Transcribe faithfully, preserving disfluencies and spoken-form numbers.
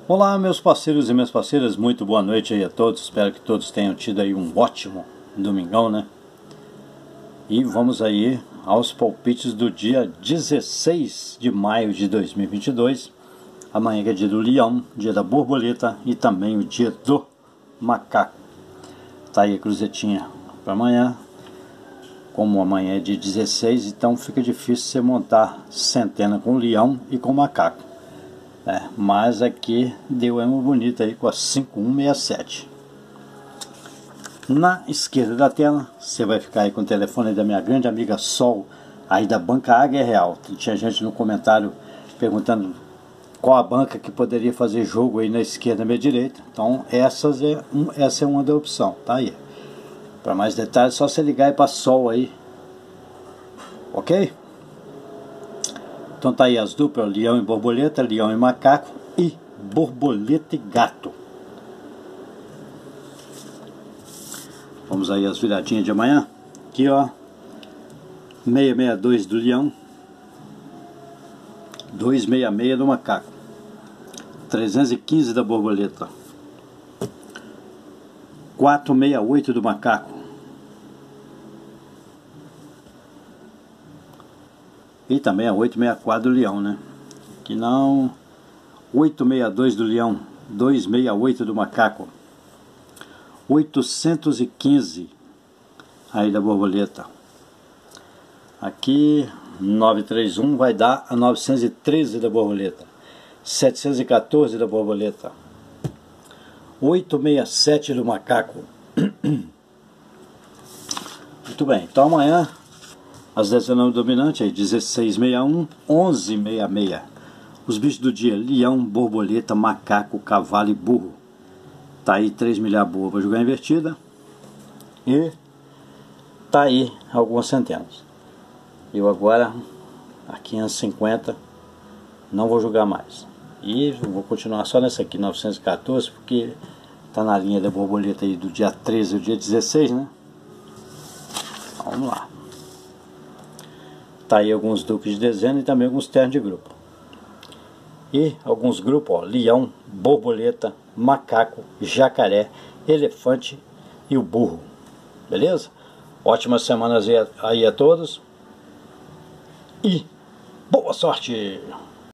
Olá, meus parceiros e minhas parceiras, muito boa noite aí a todos. Espero que todos tenham tido aí um ótimo domingão, né? E vamos aí aos palpites do dia dezesseis de maio de dois mil e vinte e dois. Amanhã é dia do leão, dia da borboleta e também o dia do macaco. Tá aí a cruzetinha para amanhã. Como amanhã é dia dezesseis, então fica difícil você montar centena com leão e com macaco. É, mas aqui deu uma bonita aí com a cinco um seis sete. Na esquerda da tela, você vai ficar aí com o telefone da minha grande amiga Sol, aí da Banca Águia Real. Tinha gente no comentário perguntando qual a banca que poderia fazer jogo aí na esquerda e na direita. Então essas é um, essa é uma da opção, tá aí. Para mais detalhes, só você ligar aí para Sol aí, ok? Então tá aí as duplas, leão e borboleta, leão e macaco e borboleta e gato. Vamos aí as viradinhas de amanhã. Aqui ó, seiscentos e sessenta e dois do leão, duzentos e sessenta e seis do macaco, trezentos e quinze da borboleta, quatrocentos e sessenta e oito do macaco. E também a oitocentos e sessenta e quatro do leão, né? Que não. oitocentos e sessenta e dois do leão, duzentos e sessenta e oito do macaco, oitocentos e quinze aí da borboleta. Aqui novecentos e trinta e um vai dar a novecentos e treze da borboleta, setecentos e quatorze da borboleta, oitocentos e sessenta e sete do macaco. Muito bem, então amanhã as dezenove dominantes aí, dezesseis sessenta e um, onze sessenta e seis. Os bichos do dia, leão, borboleta, macaco, cavalo e burro. Tá aí três milhares boas para jogar invertida. E tá aí algumas centenas. Eu agora, a quinhentos e cinquenta, não vou jogar mais. E vou continuar só nessa aqui, novecentos e quatorze, porque tá na linha da borboleta aí do dia treze ao dia dezesseis, né? Vamos lá. Tá aí alguns duplos de dezena e também alguns ternos de grupo. E alguns grupos, ó, leão, borboleta, macaco, jacaré, elefante e o burro. Beleza? Ótimas semanas aí a, aí a todos. E boa sorte!